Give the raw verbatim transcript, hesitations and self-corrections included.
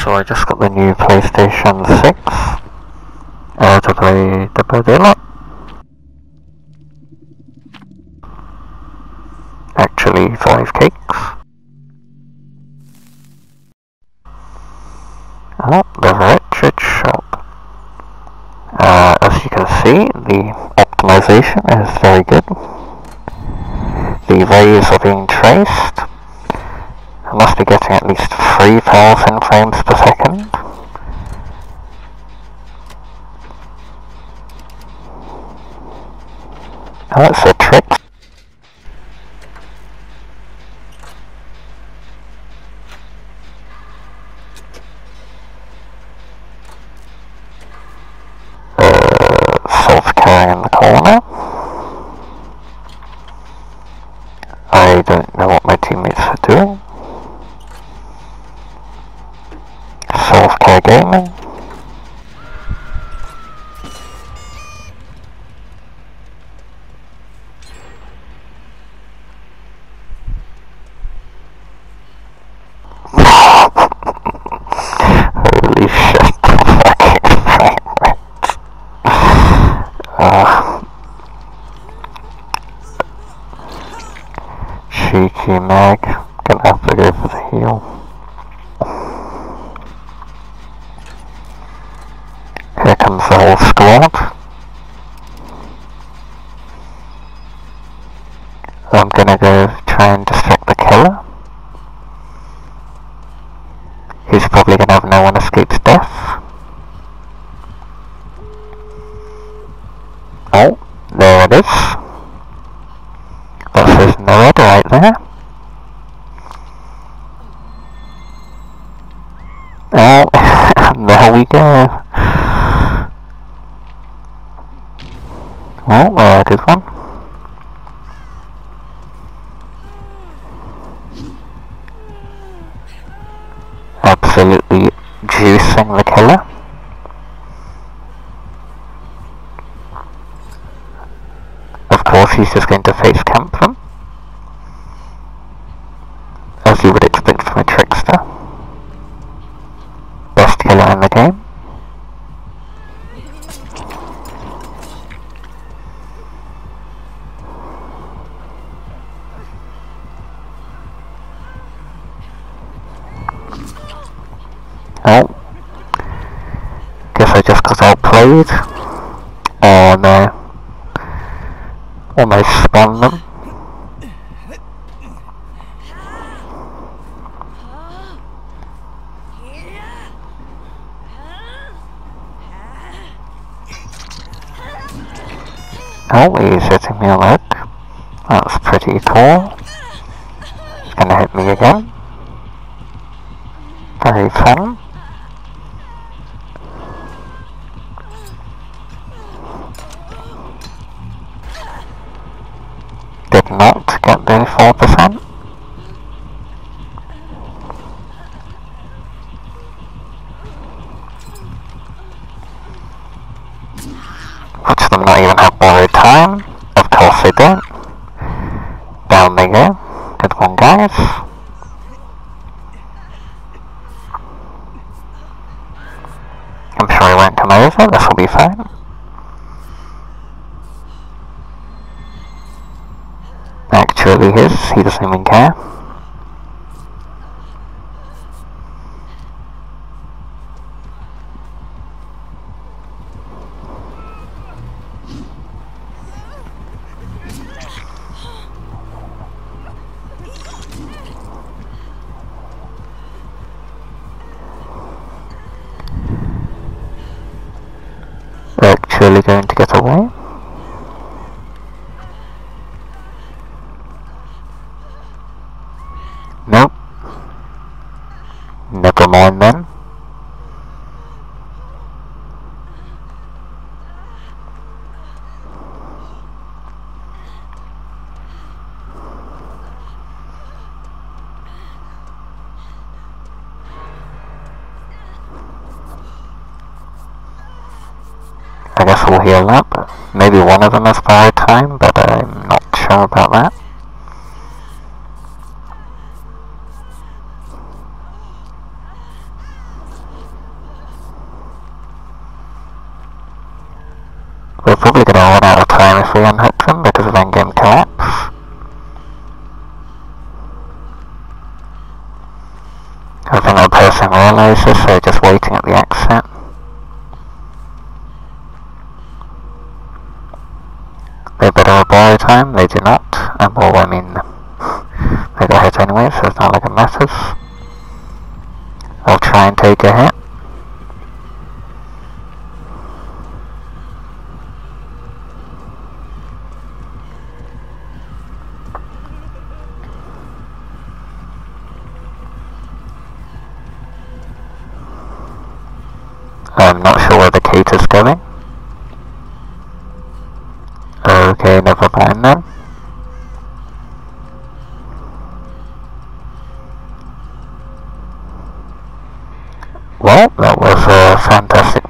so I just got the new PlayStation six uh, to play Dead by Daylight. Actually, five cakes. Oh, the Wretched Shop. Uh, as you can see, the optimization is very good. The values are being traced. I must be getting at least three thousand frames per second. Oh, that's a trick. Self-care in the corner. I don't know what my teammates are doing. Self-care gaming. Holy shit, fucking frame rate. Uh, cheeky Meg, gonna have to go for the heal. Here comes the whole squad. I'm gonna go try and distract the killer. He's probably gonna have no one escapes death. Oh, there it is. That says Nerd right there. Oh, there we go. Oh, there it is one. Absolutely juicing the killer. Of course, he's just going to face camp them, as you would expect from a trickster. Best killer in the game. Oh, guess I just got outplayed. Oh no. Almost spun them. Oh, he's hitting me on the hook. That's pretty cool. He's gonna hit me again. Very fun. Did not get the four percent. Watch them not even have borrowed time. Of course they don't. Down they go. Good one, guys. I'm sure he won't come over. This will be fine. Actually his, he doesn't even care. We're actually going to get away. Nope. Never mind then. I guess we'll heal up. Maybe one of them has borrowed time, but I'm not sure about that. We're probably going to run out of time if we unhook them because of endgame collapse. I think the person realises they're just waiting at the exit. They better borrow time, they do not, and well, I mean, they got hit anyway, so it's not like it matters. I'll try and take a hit. I'm not sure where the Kate is going. Okay, never mind then. Well, that was a fantastic